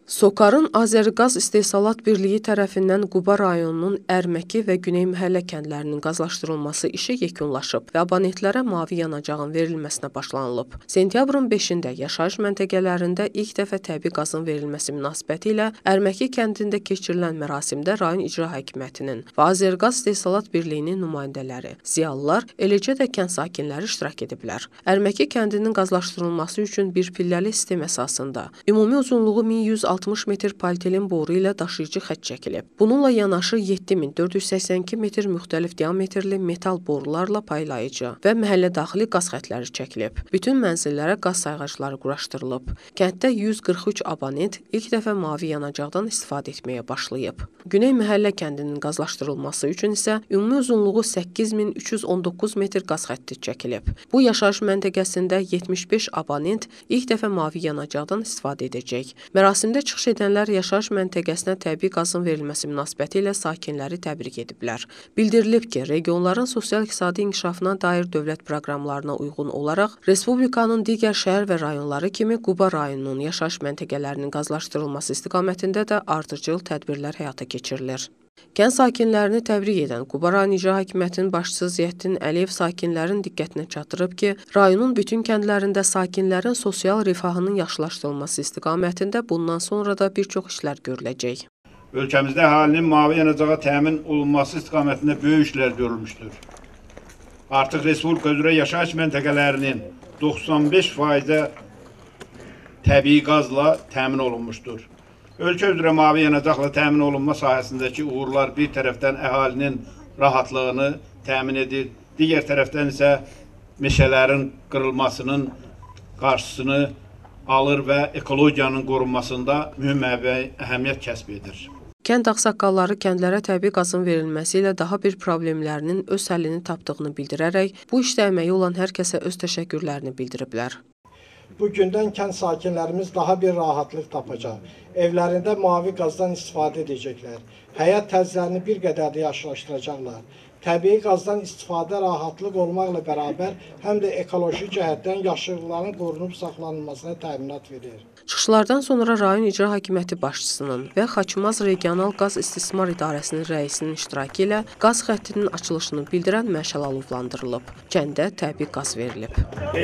SOCAR-ın Azəriqaz İstehsalat Birliyi tərəfindən Quba rayonunun Ərməki və Güney Məhəllə kəndlərinin qazlaşdırılması işi yekunlaşıb və abonentlərə mavi yanacağın verilməsinə başlanılıb. Sentyabrın 5-də yaşayış məntəqələrində ilk dəfə təbii qazın verilməsi münasibəti ilə Ərməki kəndində keçirilən mərasimdə rayon icra hakimiyyətinin və Azəriqaz İstehsalat Birliyinin nümayəndələri, ziyalılar, eləcə də kənd sakinləri iştirak ediblər. Ərməki kəndinin qazlaşdırılması üçün bir pilləli sistem əsasında ümumi uzunluğu 1160 metr polietilen boru ilə daşıyıcı xətt çəkilib. Bununla yanaşı 7482 metr müxtəlif diametrli metal borularla paylayıcı və məhəllə daxili qaz xəttləri çəkilib. Bütün mənzillərə qaz sayğacları quraşdırılıb. Kənddə 143 abonent ilk dəfə mavi yanacaqdan istifadə etməyə başlayıb. Güney Məhəllə kəndinin qazlaşdırılması üçün isə ümumi uzunluğu 8319 metr qaz xətti çəkilib. Bu yaşayış məntəqəsində 75 abonent ilk dəfə mavi yanacaqdan istifadə edəcək. Mərasimdə çıxış edənlər yaşayış məntəqəsinə təbii qazın verilməsi münasibəti ilə sakinləri təbrik ediblər. Bildirilib ki, regionların sosial-iqtisadi inkişafına dair dövlət proqramlarına uyğun olaraq Respublikanın digər şəhər və rayonları kimi Quba rayonunun yaşayış məntəqələrinin qazlaşdırılması istiqamətində də ardıcıl tədbirlər həyata keçirilir. Kənd sakinlərini təbrik edən Quba rayon icra hakimiyyətinin başçısı Ziyəddin Əliyev sakinlərin diqqətinə çatdırıb ki, rayonun bütün kəndlərində sakinlərin sosial rifahının yaxşılaşdırılması istiqamətində bundan sonra da bir çox işlər görüləcək. Ölkəmizdə əhalinin mavi yanacağa təmin olunması istiqamətində böyük işlər görülmüşdür. Artıq Respublika üzrə yaşayış məntəqələrinin 95%-ə təbii qazla təmin olunmuşdur. Ölkə üzrə mavi yanacaqla təmin olunma sahəsindəki uğurlar bir tərəfdən əhalinin rahatlığını təmin edir, digər tərəfdən isə meşələrin qırılmasının qarşısını alır və ekologiyanın qorunmasında mühüm əhəmiyyət kəsb edir. Kənd ağsaqqalları kəndlərə təbii qazın verilməsi ilə daha bir problemlərinin öz həllini tapdığını bildirərək, bu işdə əməyi olan hər kəsə öz təşəkkürlərini bildiriblər. Bugündən kənd sakinlərimiz daha bir rahatlıq tapacaq. Evlərində mavi qazdan istifadə edəcəklər. Həyat tərzlərini bir qədər də yaşlaşdıracaqlar. Təbii qazdan istifadə rahatlıq olmaqla bərabər həm də ekoloji cəhətdən yaşıllıqların qorunub saxlanılmasına təminat verir. Çıxışlardan sonra rayon icra hakimiyyəti başçısının və Xaçmaz Regional Qaz İstismar İdarəsinin rəisinin iştirakı ilə qaz xəttinin açılışını bildirən məşəl alovlandırılıb. Kəndə təbii qaz verilib.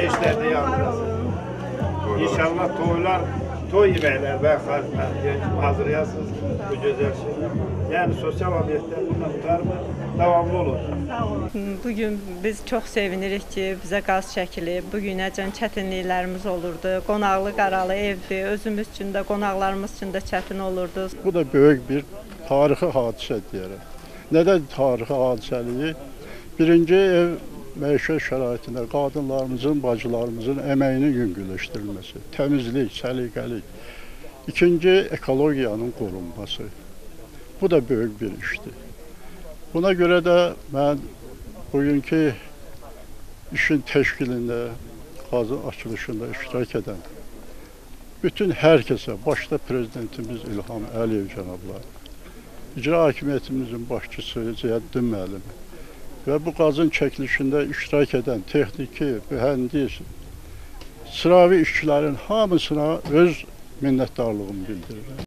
İnşallah toy yeməklər və hazırlayasınız bu gözəl şeylər. Yəni sosial obyektlər bunlar davamlı olur. Bugün biz çox sevinirik ki, bizə qaz çəkilib. Bugünəcən çətinliklərimiz olurdu. Qonaqlı qaralı evdir. Özümüz üçün də, qonaqlarımız üçün də çətin olurdu. Bu da böyük bir tarixi hadisə deyərəm. Nədən tarixi hadisəliyi? Birinci ev məişət şəraitində qadınlarımızın, bacılarımızın əməyinin yüngülləşdirilməsi, təmizlik, səliqəlik. İkinci, ekologiyanın qorunması. Bu da böyük bir işdir. Buna görə də mən bugünkü işin təşkilində, qazın açılışında iştirak edən bütün hər kəsə, başda Prezidentimiz İlham Əliyev cənablar, icra hakimiyyətimizin başçısı Ziyəddin müəllim, və bu qazın çəkilişində iştirak edən texniki, mühəndis, sıravi işçilərin hamısına öz minnətdarlığımı bildirirəm.